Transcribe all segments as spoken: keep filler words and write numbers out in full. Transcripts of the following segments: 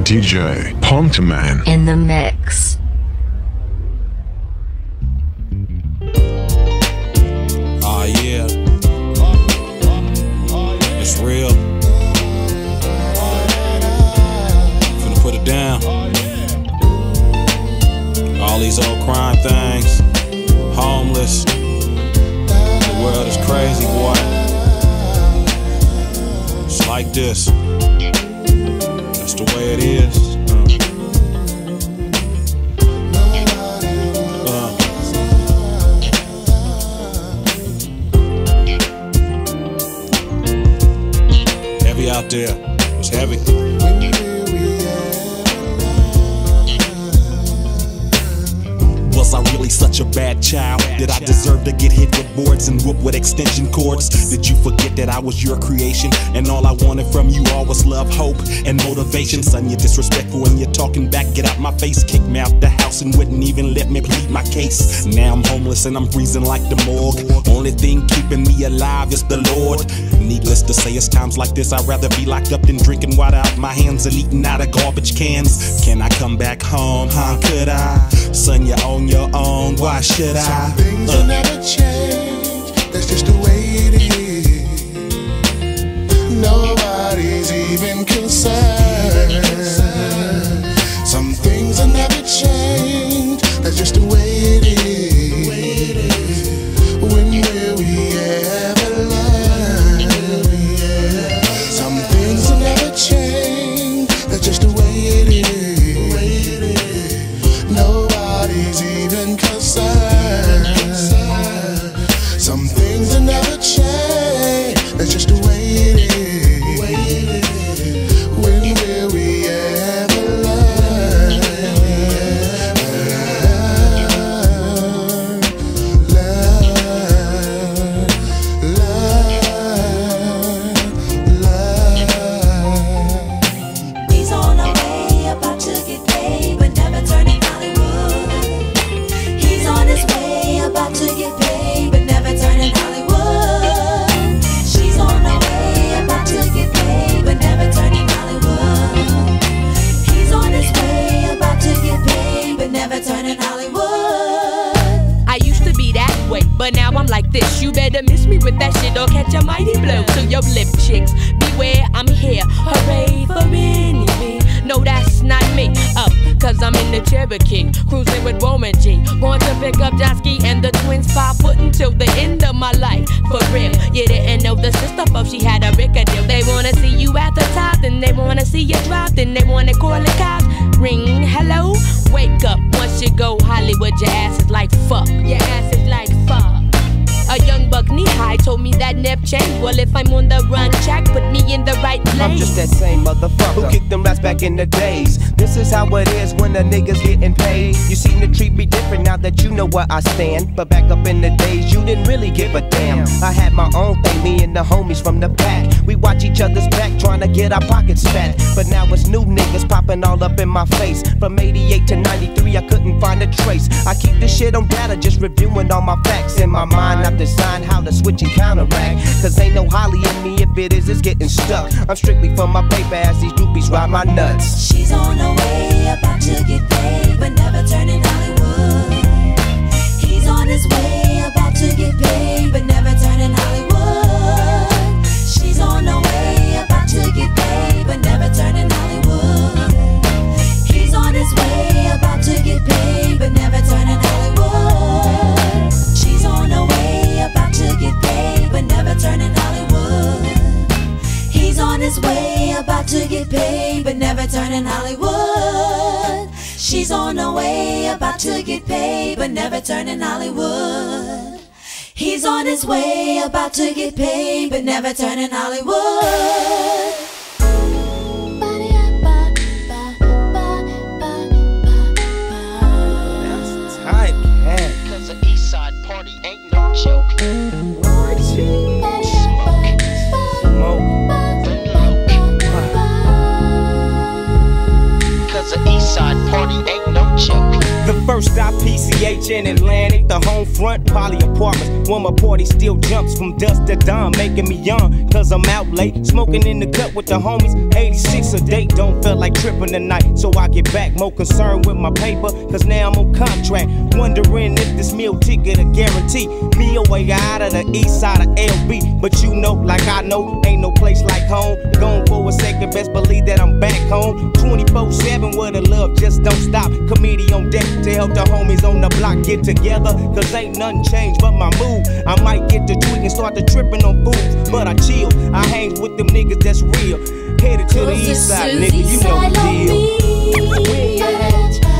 D J Pontaman in the mix. Oh yeah, it's real. Finna put it down. All these old crime things, homeless. The world is crazy, boy. It's like this. That's the way it is. Uh. Uh. Heavy out there. It's heavy. Was I really such a bad child? Did I deserve to get hit with boards and whoop with extension cords? Did you forget that I was your creation and all I wanted from you all was love, hope, and motivation? Son, you're disrespectful when you're talking back. Get out my face, kick me out the house and wouldn't even let me plead my case. Now I'm homeless and I'm freezing like the morgue. Only thing keeping me alive is the Lord. Needless to say, it's times like this I'd rather be locked up than drinking water out my hands and eating out of garbage cans. Can I come back home, huh? Could I? Son, you're on your own, why should I? Some things uh. will never change, that's just the way it is. Nobody's even concerned. Some things will never change, that's just the way it is. When will we ever learn? Some things will never change, that's just the way it is. Nobody's even concerned. Some things will never change, that's just the way it is. When will we ever learn? Learn, learn, learn. He's on the way, about to get paid, but never turning Hollywood. He's on his way, about to get paid, but never turning Hollywood. She's on the way, about to get paid, but never turning Hollywood. He's on his way, about to get paid, but never turning Hollywood. I used to be that way, but now I'm like this. You better miss me with that shit or catch a mighty blow to your lip, chicks. Beware, I'm here. Hooray for anything. No, that's not me. Up, cause I'm in the Cherokee, cruising with Roman G. Going to pick up Josky and the twins, five foot until the end of my life. For real, you didn't know the sister puff, she had a Rickadille. They wanna see you at the top, then they wanna see you drop, then they wanna call the cops. Ring, hello, wake up. Once you go Hollywood, your ass is like fuck. Your ass is like fuck. A young buck knee-high told me that never changed. Well, if I'm on the run track, put me in the right place. I'm just that same motherfucker who kicked them rats back in the days. This is how it is when a nigga's getting paid. You seem to treat me different now that you know where I stand. But back up in the days, you didn't really give a damn. I had my own thing, me and the homies from the back. We watch each other's back, trying to get our pockets fat. But now it's new niggas popping all up in my face. From eighty-eight to ninety-three, I couldn't find a trace. I keep this shit on data, just reviewing all my facts. In my mind, I've designed how to switch and counteract. Cause ain't no Holly in me, if it is, it's getting stuck. I'm strictly for my paper as these groupies ride my nuts. She's on the way, about to get paid, but never turning Hollywood. He's on his way, about to get paid, but never turning Hollywood. She's on the way, about to get paid, but never turning Hollywood. He's on his way, about to get paid, but never turning Hollywood. She's on the way, about to get paid, but never turning Hollywood. He's on his way, about to get paid, but never turning Hollywood. She's on the way, about to get paid, but never turning Hollywood. He's on his way, about to get paid, but never turning Hollywood. That's tight, cat. Cause the east side party ain't no joke. The First stop P C H in Atlantic, the home front, Poly Apartments. When my party still jumps from dusk to dawn, making me young, cause I'm out late, smoking in the cut with the homies. eighty-six a date, don't feel like tripping tonight. So I get back, more concerned with my paper, cause now I'm on contract. Wondering if this meal ticket a guarantee me a way out of the east side of L B. But you know, like I know, ain't no place like home. Gone for a second, best believe that I'm back home. twenty-four seven where the love just don't stop. Committee on deck to help the homies on the block get together, cause ain't nothing changed but my mood. I might get to tweak and start to tripping on fools, but I chill, I hang with them niggas that's real. Headed to the east side, nigga, you know the deal. Where you at?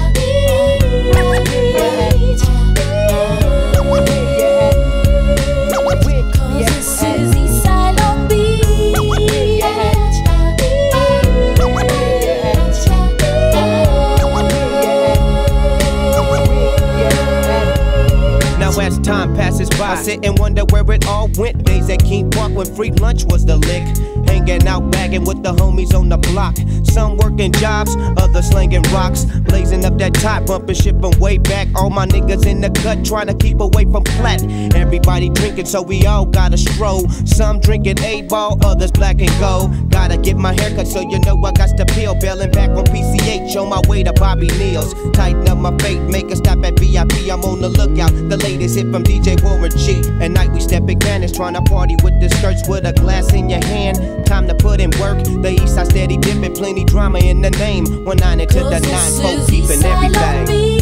As time passes by, I sit and wonder where it all went. Days at King Park when free lunch was the lick. Hanging out, bagging with the homies on the block. Some working jobs, others slinging rocks. Blazing up that top, bumping shit from way back. All my niggas in the cut, trying to keep away from flat. Everybody drinking, so we all gotta stroll. Some drinking eight ball, others black and gold. Gotta get my haircut, so you know I got to peel. Bailing back on P C H, on my way to Bobby Neal's. Tighten up my fate, make a stop at V I P. I'm on the lookout. The latest hit from D J Warren G. At night we step big banners, trying to party with the skirts with a glass in your hand. Time to put in work. The east side steady dipping, plenty drama in the name. One nine into the nine, folks keeping everything.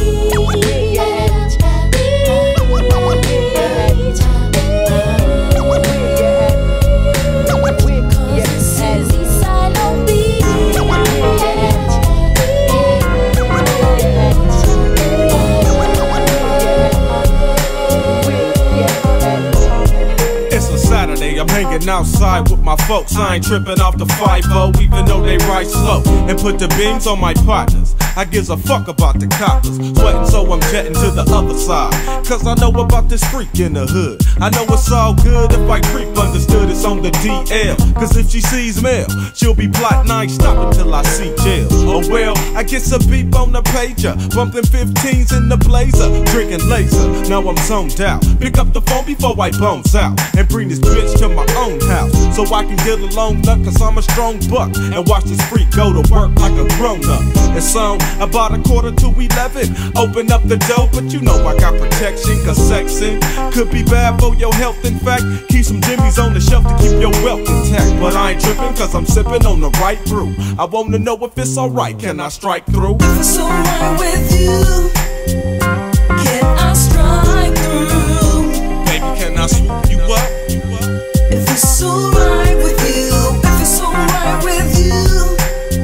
I'm hanging outside with my folks. I ain't tripping off the five oh, even though they ride slow and put the beams on my partners. I gives a fuck about the coppers. Sweating, so I'm jetting to the other side. Cause I know about this freak in the hood. I know it's all good if I creep, understood it's on the D L. Cause if she sees mail, she'll be plotting, I ain't stopping till I see jail. Oh well, I get some beep on the pager, bumping fifteens in the blazer, drinking laser. Now I'm zoned out. Pick up the phone before I bones out and bring this bitch to my own house, so I can get along nut, cause I'm a strong buck, and watch this freak go to work like a grown up. It's on about a quarter to eleven. Open up the door, but you know I got protection, cause sexing could be bad for your health. In fact, keep some jimmies on the shelf to keep your wealth intact. But I ain't tripping, cause I'm sipping on the right brew. I wanna know if it's alright, can I strike through? If it's alright with you, can I strike through? Baby, can I swoop you up? If it's alright with you, if it's alright with you,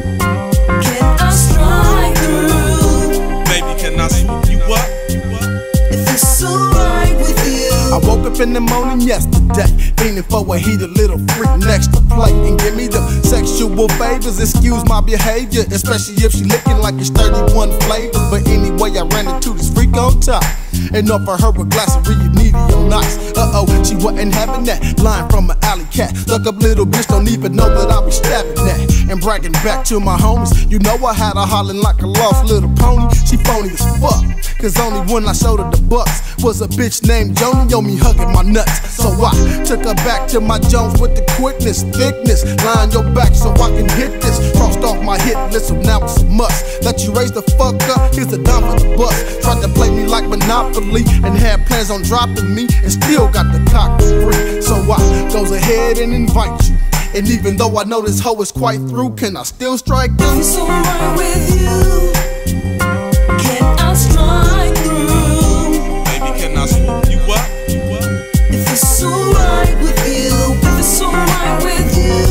can I strike through? Baby, can I swoop you up? If it's alright with you. I woke up in the morning yesterday, feeling for a heated little freak next to play and give me the sexual favors. Excuse my behavior, especially if she licking like it's thirty-one flavors. But anyway, I ran into this freak on top and offered her a glass of Rio Nice. Uh oh, she wasn't having that. Line from an alley cat, stuck up little bitch, don't even know that I be stabbing that. And bragging back to my homies, you know I had her hollering like a lost little pony. She phony as fuck, cause only when I showed her the bucks was a bitch named Joni on me hugging my nuts. So I took her back to my Jones with the quickness, thickness. Line your back so I can hit this. Crossed off my hit list, so now it's a must. Let you raise the fuck up, here's the dime for the bus. Tried to play me like Monopoly and had plans on dropping me, and still got the cock for free. So I goes ahead and invite you. And even though I know this hoe is quite through, can I still strike through? If it's alright with you, can I strike through? Baby, can I swoop you up? If it's alright with you, if it's alright with you,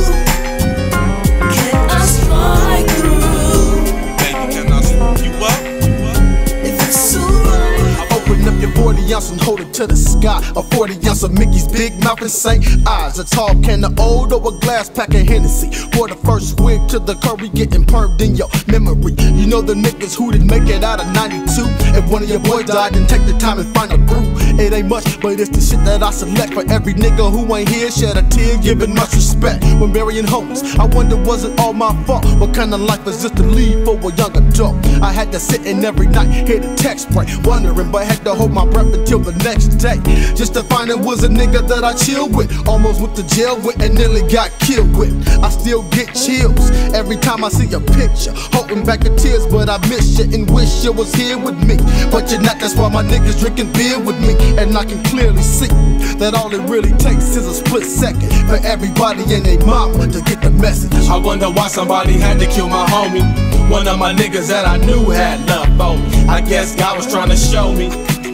can I strike through? Baby, can I swoop you up? If it's alright. I open up your forty ounce and hold it to the sky. A forty ounce of Mickey's Big Mouth and Saint Eyes. A tall can of old or a glass pack of Hennessy. For the first wig to the curry getting perved in your memory. You know the niggas who didn't make it out of ninety-two. If one of your boys died, then take the time and find a brew. It ain't much, but it's the shit that I select. For every nigga who ain't here, shed a tear, giving much respect. When burying homies, I wonder was it all my fault? What kind of life is this to lead for a young adult? I had to sit in every night, hear the text break, wondering, but had to hold my breath until the next day. Just to find it was a nigga that I chill with, almost went to jail with and nearly got killed with. I still get chills every time I see a picture, holding back the tears, but I miss you and wish you was here with me. But you're not, that's why my niggas drinking beer with me. And I can clearly see that all it really takes is a split second for everybody and their mama to get the message. I wonder why somebody had to kill my homie, one of my niggas that I knew had love for me. I guess God was trying to show me,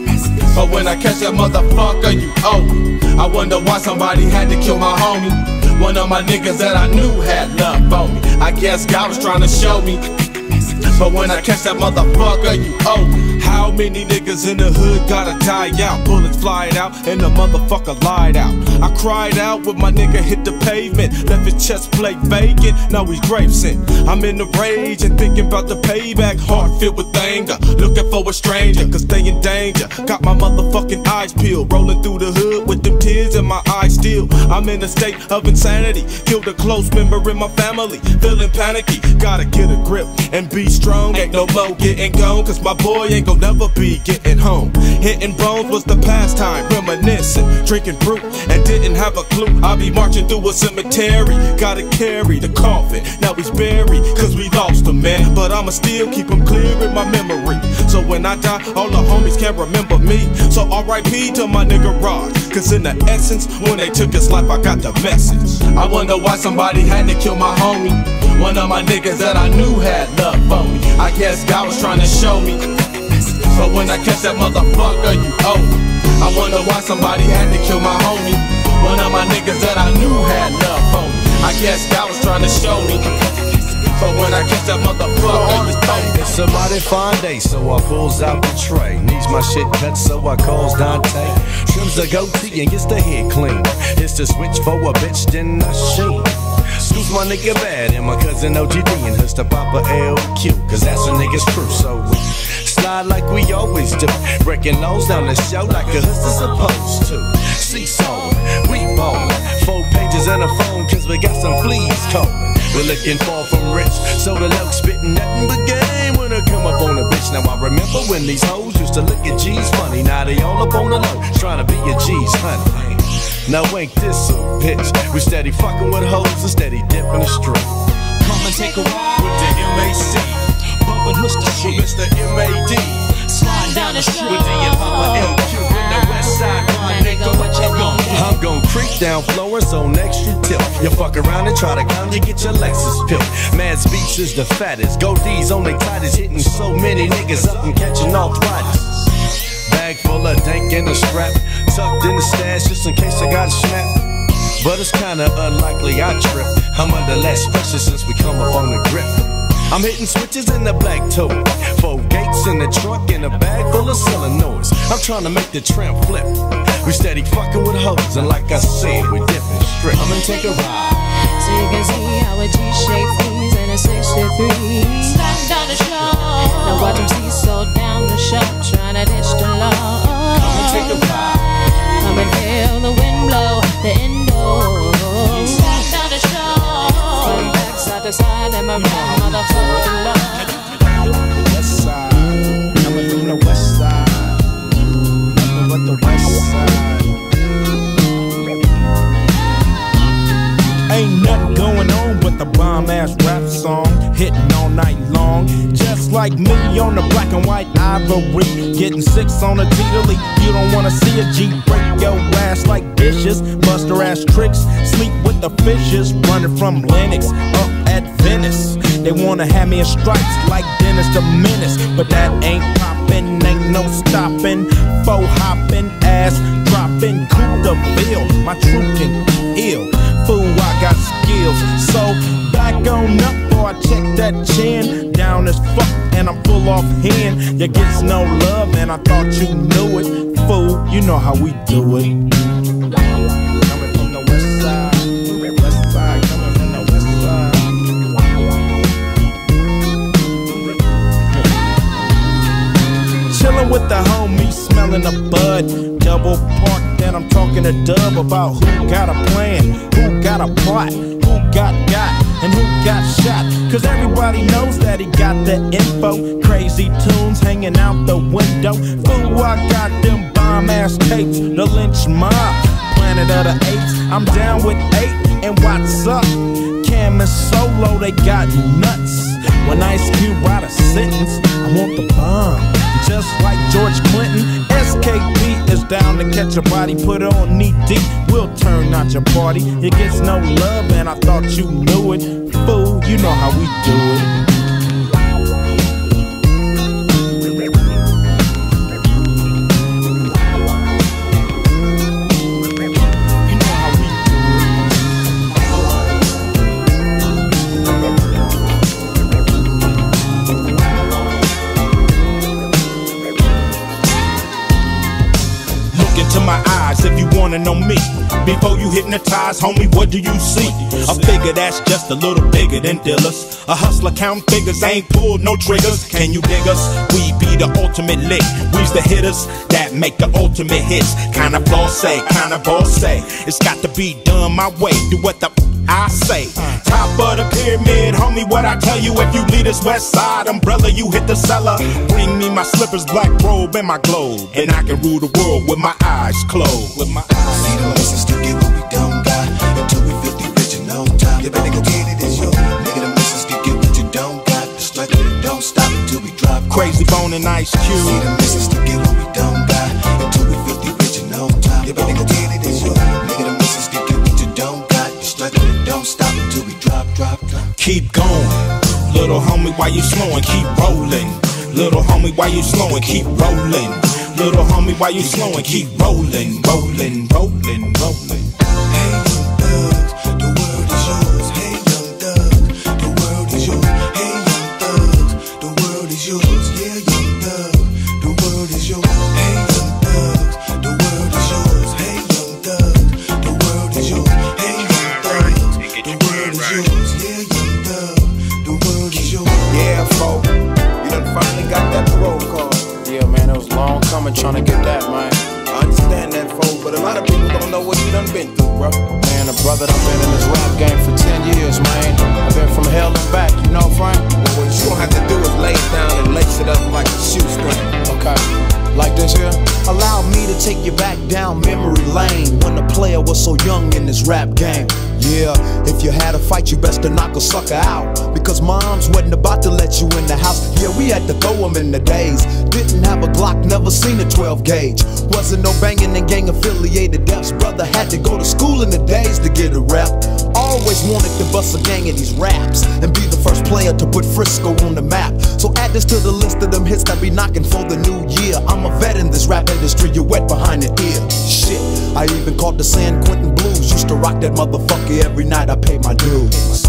but when I catch that motherfucker, you owe me. I wonder why somebody had to kill my homie, one of my niggas that I knew had love for me. I guess God was trying to show me, but when I catch that motherfucker, you owe me. How many niggas in the hood gotta die out? Bullets flying out and the motherfucker lied out. I cried out when my nigga hit the pavement, left his chest plate vacant, now he's grave sent. I'm in the rage and thinking about the payback, heart filled with anger, looking for a stranger, cause they in danger. Got my motherfucking eyes peeled, rolling through the hood with them tears in my eyes still. I'm in a state of insanity, killed a close member in my family, feeling panicky. Gotta get a grip and be strong, ain't no more getting gone, cause my boy ain't gon' never be getting home. Hitting bones was the pastime, reminiscing, drinking brew, and didn't have a clue. I be marching through a cemetery, gotta carry the coffin. Now he's buried, cause we lost him, man. But I'ma still keep him clear in my memory, so when I die, all the homies can remember me. So R I P to my nigga Rod, cause in the essence, when they took his life, I got the message. I wonder why somebody had to kill my homie, one of my niggas that I knew had love for me. I guess God was trying to show me, but when I catch that motherfucker, you owe me. I wonder why somebody had to kill my homie, one of my niggas that I knew had love for me. I guess God was trying to show me, but when I catch that motherfucker, you owe me. It's a mighty fine day, so I pulls out the tray. Needs my shit cut, so I calls Dante. Trims the goatee and gets the head clean. It's the switch for a bitch, then I sheen. Scoops my nigga Bad and my cousin O G D and hooks to Papa L Q, cause that's a nigga's crew. So we slide like we always do, breaking nose down the show like a hood's supposed to. Seesaw, we ballin', four pages and a phone, cause we got some fleas calling. We're looking far from rich, so the low spittin' nothing but game when I come up on a bitch. Now I remember when these hoes used to look at G's funny, now they all up on the low, trying to be a G's honey. Now ain't this a bitch? We steady fucking with hoes and steady dipping the street. Come and take a ride with the M A C, bumpin' Mister Shit, Mister M A D, sliding down the street with D and Papa L Q in the west side. My nigga, what you gon' do? I'm gon' creep down Florence on extra tip. You fuck around and try to come, you get your Lexus pimp. Mad Beats is the fattest, Goldie's on the tightest, hitting so many niggas up and catching arthritis. Bag full of dank and a strap, tucked in the stash just in case I got snapped. But it's kinda unlikely I trip, I'm under less pressure since we come up on the grip. I'm hitting switches in the black toe, four gates in the trunk and a bag full of solenoids. I'm trying to make the tramp flip. We steady fucking with hoes and like I said, we dipping straight. I'm gonna take a ride, so you can see how a G-shape freeze in a sixty-three. Sliding down the shore, now watch them seesaw down the shore, trying to ditch the law. come and take a ride. Come and feel the wind blow the indoors. Slide down the shore, from back side to side, and my round motherfucking love. West side, coming from the west side, nothing but the west side. Ain't nothing going on but the bomb-ass rap song, hitting all night long. Just like me on the black and white ivory, getting six on a T to leak. You don't wanna see a G break your ass like dishes, bust her ass tricks, sleep with the fishes, running from Lennox up at Venice. They wanna have me in stripes like Dennis the Menace, but that ain't poppin', ain't no stoppin'. Faux hoppin', ass droppin', coup de ville, my truth can ill. Fool, I got skills, so back on up or I check that chin. Down down as fuck and I'm full off hand. You gets no love, man, I thought you knew it. Fool, you know how we do it. Coming from the west side, west side, coming from the west side. Chillin' with the homies, smelling a bud. Double park, then I'm talking to Dub about who got a plan, who got a plot, who got got, and who got shot. Cause everybody knows that he got the info. Crazy tunes hanging out the window. Fool, I got them bomb ass tapes. The lynch mob, Planet of the Apes. I'm down with eight, and what's up? Cam and Solo, they got nuts. When Ice Cube write a sentence, I want the bomb. Just like George Clinton, S K P is down to catch a body, put on knee deep, we'll turn out your party. It gets no love, and I thought you knew it. Fool, you know how we do it. My eyes if you wanna know me. Before you hypnotize, homie, what do you see? A figure that's just a little bigger than Dillas. A hustler count figures, ain't pulled no triggers. Can you dig us? We be the ultimate lick. We's the hitters that make the ultimate hits. Kinda bossy, kinda bossy. It's got to be done my way. Do what the I say. Top of the pyramid, homie, what I tell you? If you lead us west side umbrella, you hit the cellar. Bring me my slippers, black robe, and my globe, and I can rule the world with my eyes closed. With my eyes see the lessons to get what we don't got. Until we filthy rich and no time. You better go get it, it's your nigga. The lessons to get what you don't got. The struggle that don't stop until we drop. Crazy Bone and Ice Cube. See the lessons to get what we don't got. Until we filthy rich and no time. You better go get it, it's your nigga. The lessons to get what you don't got. The struggle that don't stop until we drop, drop, drop. Keep going, little homie, why you slowing? Keep rolling, little homie, why you slowing? Keep rolling, little homie, why you slowing? Keep rolling, rolling, rolling, rolling. Hey young thugs, the world is yours. Hey young thugs, the world is yours. Hey young thugs, the world is yours. Yeah, young thugs, the world is yours. Hey young thugs, the world is yours. Hey young thugs, the world is yours. Hey young thugs, the world is yours. Yeah, young thugs, the world is yours. Yeah, folk, you done finally got that parole card. Yeah, man, it was long coming trying to get that, man. I understand that, folk, but a lot of people don't know what you done been through, bro. Man, a brother done been in this rap game for ten years, man. I've been from hell and back, you know, Frank? Well, what you gon' have to do is lay it down and lace it up like a shoestring. Okay, like this here? Allow me to take you back down memory lane when the player was so young in this rap game. Yeah, if you had a fight, you best to knock a sucker out, because moms wasn't about to let you in the house. Yeah, we had to throw them in the days. Didn't have a Glock, never seen a twelve gauge. Wasn't no banging and gang affiliated deaths. Brother had to go to school in the days to get a rep. Always wanted to bust a gang of these raps and be the first player to put Frisco on the map. So add this to the list of them hits that be knocking for the new year. I'm a vet in this rap industry, you're wet behind the ear. Shit, I even caught the San Quentin Blues. Used to rock that motherfucker every night I paid my dues.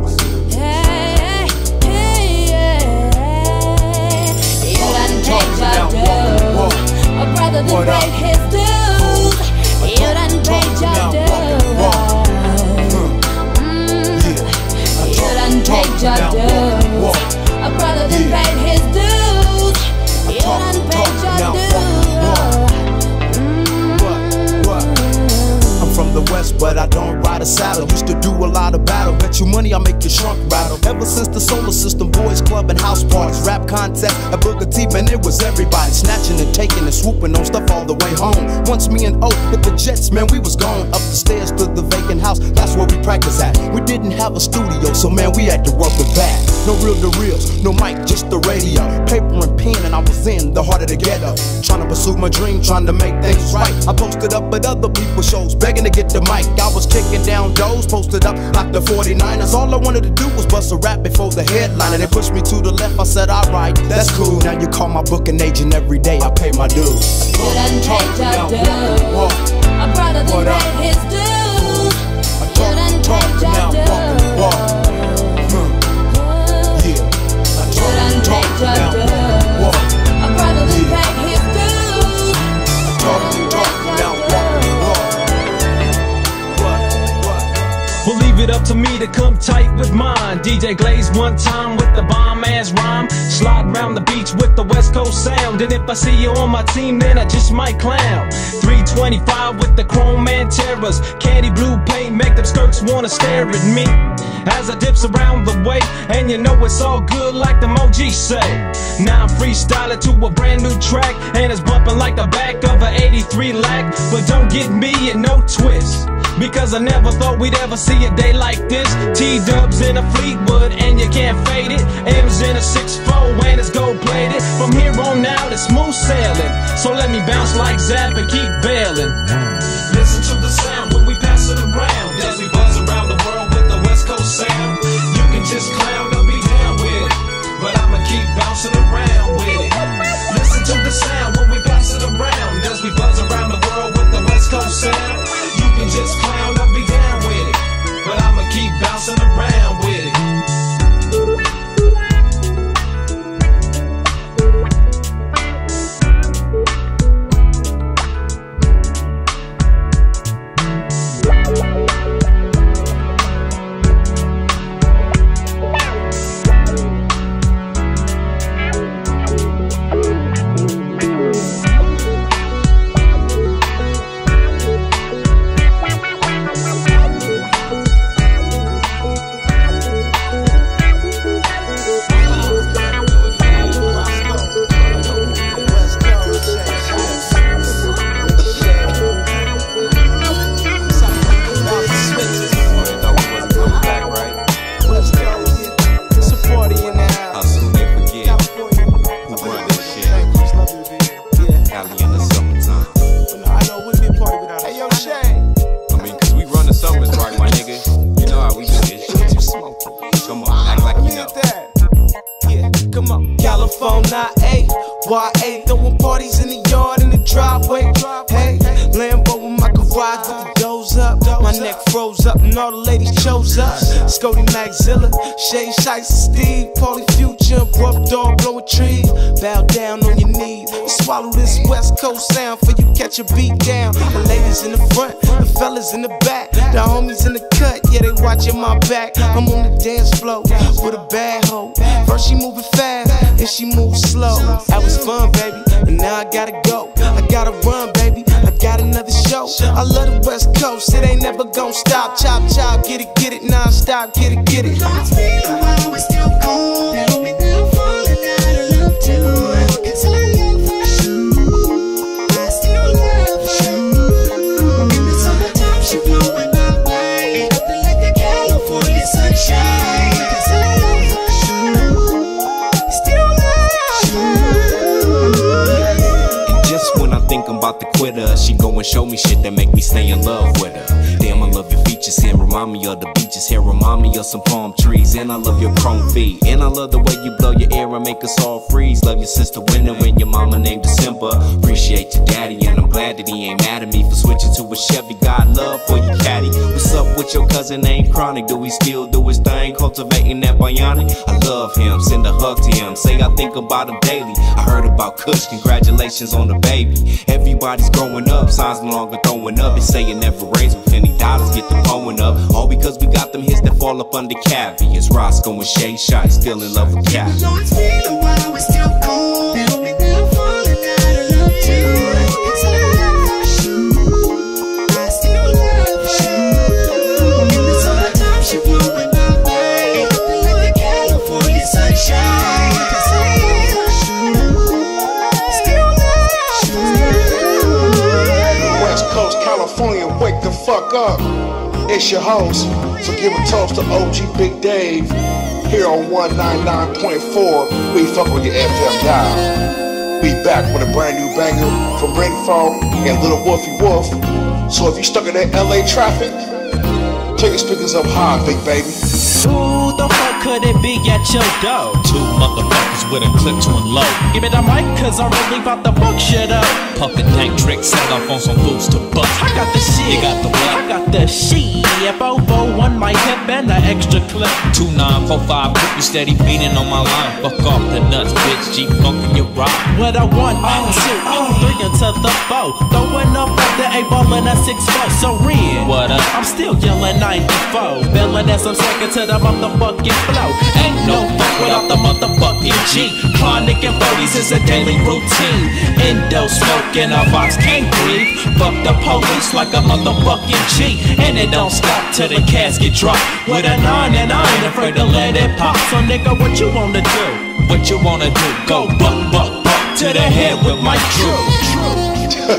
Hey, hey, yeah. You done paid your dues. A brother done paid his dues. You done paid your dues. You done paid your dues. A brother done paid his dues. You done paid your dues. From the west, but I don't ride a saddle. Used to do a lot of battle. Bet you money I make your trunk rattle. Ever since the Solar System, boys club and house parties, rap contest at Booker T, man, it was everybody snatching and taking and swooping on stuff all the way home. Once me and O hit the jets, man, we was gone up the stairs to the vacant house. That's where we practice at. We didn't have a studio, so man, we had to work with that. No reel to reels, no mic, just the radio, paper and pen, and I was in the heart of the ghetto, trying to pursue my dream, trying to make things right. I posted up at other people's shows, begging to get the mic. I was kicking down doors, posted up like the forty-niners. All I wanted to do was bust a rap before the headline, and they pushed me to the left. I said, alright, that's cool. Now you call my booking agent every day, I pay my dues. You done paid your dues. A brother done paid his dues. You done paid your dues. You done to come tight with mine. D J Glaze one time with the bomb ass rhyme. Slide around the beach with the West Coast sound. And if I see you on my team, then I just might clown. three twenty-five with the chrome and terrors. Candy blue paint make them skirts wanna stare at me as I dips around the way. And you know it's all good like the O G say. Now I'm freestyling to a brand new track, and it's bumping like the back of an eighty-three lac. But don't get me in no twist, because I never thought we'd ever see a day like this. T-dubs in a Fleetwood and you can't fade it. M's in a six four and it's gold plated. From here on out it's smooth sailing. So let me bounce like Zap and keep bailing. Listen to the sound when we pass it around, as we buzz around the world with the West Coast sound. You can just clown or be down with it, but I'ma keep bouncing around with it. Listen to the sound when we pass it around, as we buzz around the world with the West Coast sound. You can just clown or be down with it, but I'ma keep bouncing around with it. Y A throwing parties in the yard, in the driveway. Hey, Lambo in my garage with the doors up. My neck froze up and all the ladies chose us. Scody Maxilla, Shay Shice, Steve, Pauly Future, Rough Dog blowing trees. Bow down on your knees, swallow this West Coast sound for you catch a beat down. The ladies in the front, the fellas in the back, the homies in the cut, yeah they watching my back. I'm on the dance floor with a bad hoe. First she moving fast, and she moves slow. That was fun, baby, and now I gotta go. I gotta run, baby, I got another show. I love the West Coast, it ain't never gon' stop. Chop, chop, get it, get it, non-stop, get it, get it. It's been a while, we're still cold. Tell me that I'm falling out of love too. Cause I love you, I still love you. In the summertime, she blowing my way, nothing like the California sunshine. Cause I love you, still love you. And just when I think I'm about to quit her, she go and show me shit that make me stay in love with her. Damn, I love your features here, remind me of the beaches here, remind me of some palm trees. And I love your chrome feet, and I love the way you blow your air and make us all freeze. Love your sister Winter and your mama named December. Appreciate your daddy, and I'm glad that he ain't mad at me for switching to a Chevy. Got love for you, caddy. What's up with your cousin named Chronic? Do he still do his thing, cultivating that bionic? I love him, send a hug to him, say I think about him daily. I heard about Kush, congratulations on the baby. Everybody's growing up, signs no longer throwing up. They say it never rains with any dollars get the blowing up. All because we got them hits that fall up under Cavi. It's Roscoe and Shay Shot, still in love with Cavi. Though it's been a while, we're still cold. Tell me that I'm falling out of love too. Cause I love you, I still love you. In the summertime, she blowing my way, nothing like the California sunshine. Cause I love you, still love you. West Coast, California, wake the fuck up. It's your host, so give a toast to O G Big Dave. Here on one ninety-nine point four, we fuck with your F M dial. We back with a brand new banger from Rainfall and Little Wolfie Wolf. So if you stuck in that L A traffic, take your speakers up high, big baby. Ooh, Who the fuck could it be at your door? Two motherfuckers with a clip to unload. Give it a mic, cause I'm really about to fuck shit up. Puffin' dank trick, set off on some boots to bust. I got the shit. You got the what? I got the shit. F O four one my hip and an extra clip. Two nine four five, put you steady beating on my line. Fuck off the nuts, bitch. Jeep funkin' your ride. What I want, oh two, oh three into the four. Throwing up at the eight ball and a six four. So real. What up? I'm still yelling ninety-four. Feeling as I'm second to the motherfucking flow. Ain't no fuck without the motherfucking G. Chronic and forties is a daily routine. Endo smoke in a box, can't breathe. Fuck the police like a motherfucking G. And it don't stop till the casket drop. With a nine and I ain't afraid to let it pop. So nigga, what you wanna do? What you wanna do? Go buck, buck, buck to the head with my crew.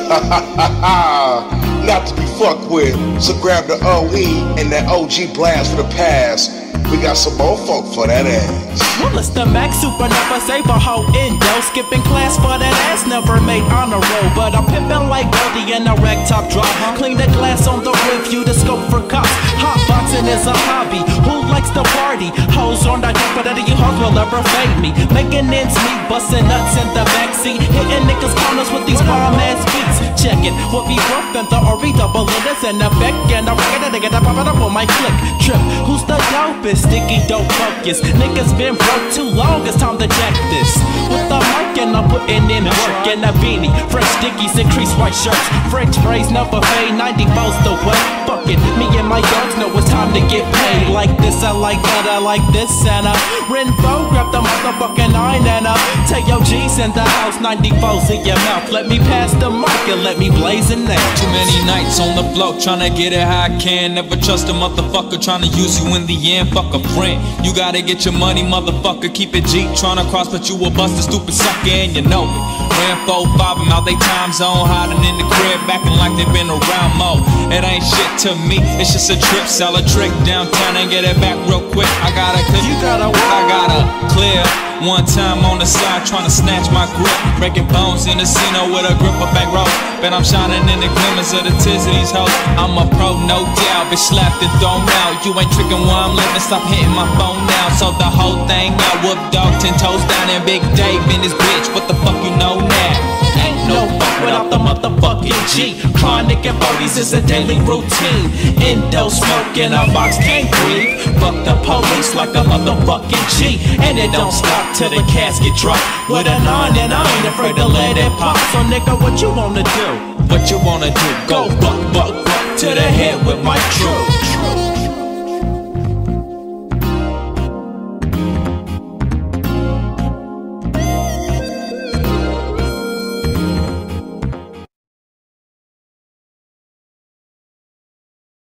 Not to be fucked with, so grab the O E and that O G blast for the past. We got some more folk for that ass. Well, it's the Max Supernova Saber Ho Indo. Skipping class for that ass, never made honor roll. But I'm pimpin' like Goldie in a rag top drop. Clean the glass on the review, the scope for cops. Hotboxing is a hobby. Who likes to party? Hoes on the deck, but none of you hoes will ever fade me. Making ends meet, bustin' nuts in the backseat. Hitting niggas corners with these bomb ass beats. Checkin' what we broke and the R E double in this and the back. And I reckon that they get up on my click. Trip, who's the dopest? Sticky dope focus. Niggas been broke too long, it's time to jack this. With the mic and I'm putting in work. And a beanie, fresh stickies and crease white shirts. French braids never fade, ninety-four's the way. Fuck it, me and my dogs know it's time to get paid. Like this, I like that, I like this, and I Renfo, grab the motherfucking nine and I take your G's in the house, ninety-four's in your mouth. Let me pass the mic and let me blaze it now. Too many nights on the floor, tryna get it how I can. Never trust a motherfucker, tryna use you in the end. Fuck a friend, you gotta get your money, motherfucker. Keep it G, tryna cross, but you a bust a stupid sucker, and you know it. Ran four, five, I'm out they time zone, hiding in the crib, acting like they been around more. It ain't shit to me, it's just a trip. Sell a trick downtown and get it back real quick. I gotta clear, you gotta, I gotta clear. One time on the side, tryna snatch my grip. Breaking bones in the casino with a grip of bankroll. Bet I'm shining in the glimmers of the tits of these hoes. I'm a pro, no doubt, bitch slapped and thrown out. You ain't tricking while I'm living, stop hitting my phone now. So the whole thing out, whoop dog, ten toes down, and Big Dave in this bitch. What the fuck you know now? Ain't no fuck without the motherfucking G. Chronic and forties is a daily routine. Endo smoke in a box, can't breathe. Fuck the police like a motherfucking G. And it don't stop till the casket drop. With a nine and I ain't afraid to let it pop. So nigga, what you wanna do? What you wanna do? Go buck, buck, buck to the head with my crew.